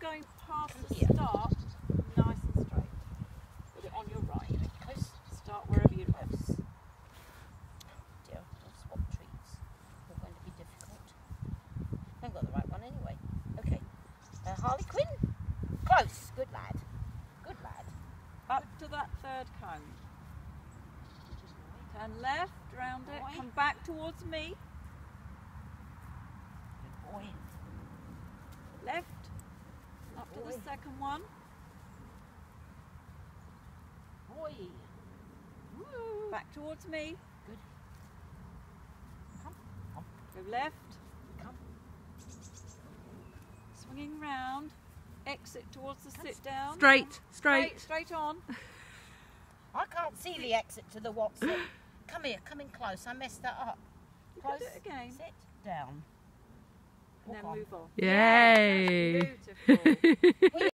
going past the start, nice and straight. Put it on your right. Close. Start wherever you left. Dear, I'll swap treats. They're going to be difficult. I haven't got the right one anyway. Okay. Harley Quinn. Close. Good lad. Good lad. Up to that third cone. Turn left, round it, come back towards me. Good boy. Left, up to the second one. Boy. Woo. Back towards me. Good. Come. Come. Go left. Come. Swinging round. Exit towards the sit down. Straight. Straight on. I can't see the exit to the Watson. Come here, come in close. I messed that up. You Close. can do it again. Sit down. And then Walk on. move on. Yay! Yes, that's beautiful.